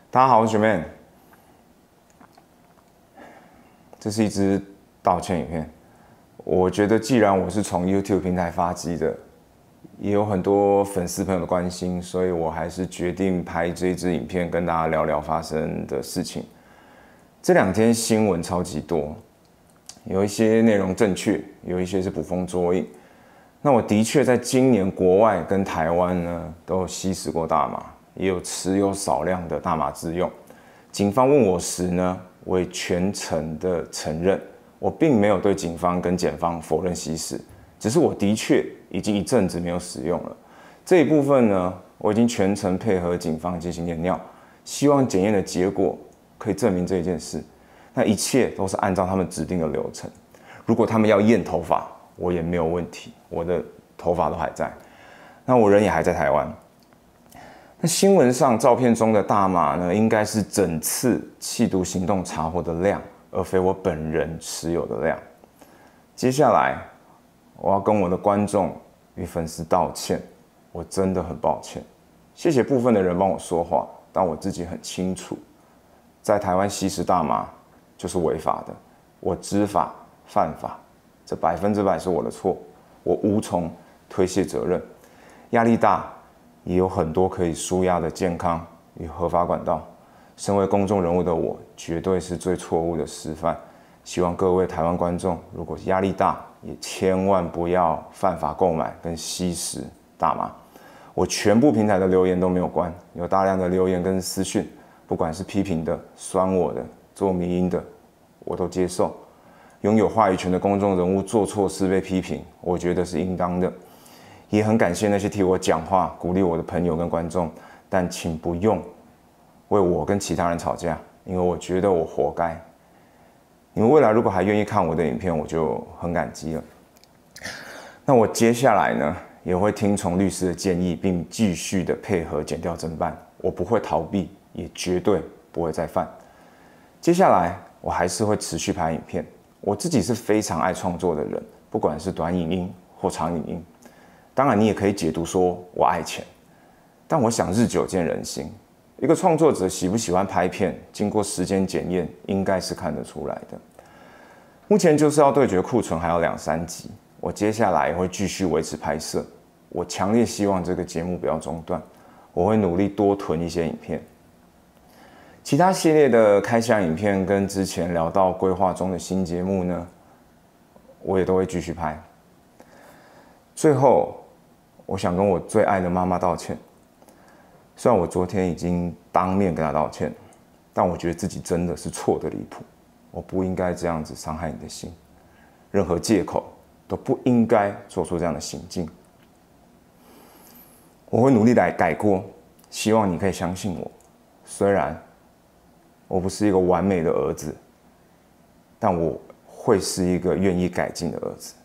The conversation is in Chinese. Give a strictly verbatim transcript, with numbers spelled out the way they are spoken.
大家好，我是 Man。这是一支道歉影片。我觉得，既然我是从 YouTube 平台发迹的，也有很多粉丝朋友的关心，所以我还是决定拍这支影片，跟大家聊聊发生的事情。这两天新闻超级多，有一些内容正确，有一些是捕风捉影。那我的确在今年国外跟台湾呢，都有吸食过大麻，也有持有少量的大麻自用。警方问我时呢，我也全程的承认，我并没有对警方跟检方否认吸食，只是我的确已经一阵子没有使用了。这一部分呢，我已经全程配合警方进行验尿，希望检验的结果可以证明这一件事。那一切都是按照他们指定的流程。如果他们要验头发，我也没有问题，我的头发都还在，那我人也还在台湾。那新闻上照片中的大麻呢，应该是整次缉毒行动查获的量，而非我本人持有的量。接下来，我要跟我的观众与粉丝道歉，我真的很抱歉。谢谢部分的人帮我说话，但我自己很清楚，在台湾吸食大麻就是违法的，我知法犯法，这百分之百是我的错，我无从推卸责任。压力大，也有很多可以抒压的健康与合法管道。身为公众人物的我，绝对是最错误的示范。希望各位台湾观众，如果压力大，也千万不要犯法购买跟吸食大麻。我全部平台的留言都没有关，有大量的留言跟私讯，不管是批评的、酸我的、做迷因的，我都接受。拥有话语权的公众人物做错事被批评，我觉得是应当的。也很感谢那些替我讲话、鼓励我的朋友跟观众，但请不用为我跟其他人吵架，因为我觉得我活该。你们未来如果还愿意看我的影片，我就很感激了。那我接下来呢，也会听从律师的建议，并继续的配合检调侦办。我不会逃避，也绝对不会再犯。接下来我还是会持续拍影片。我自己是非常爱创作的人，不管是短影音或长影音。当然，你也可以解读说我爱钱，但我想日久见人心。一个创作者喜不喜欢拍片，经过时间检验，应该是看得出来的。目前就是要对决库存还有两三集，我接下来也会继续维持拍摄。我强烈希望这个节目不要中断，我会努力多囤一些影片。其他系列的开箱影片跟之前聊到规划中的新节目呢，我也都会继续拍。最后，我想跟我最爱的妈妈道歉。虽然我昨天已经当面跟她道歉，但我觉得自己真的是错的离谱。我不应该这样子伤害你的心，任何借口都不应该做出这样的行径。我会努力来改过，希望你可以相信我。虽然我不是一个完美的儿子，但我会是一个愿意改进的儿子。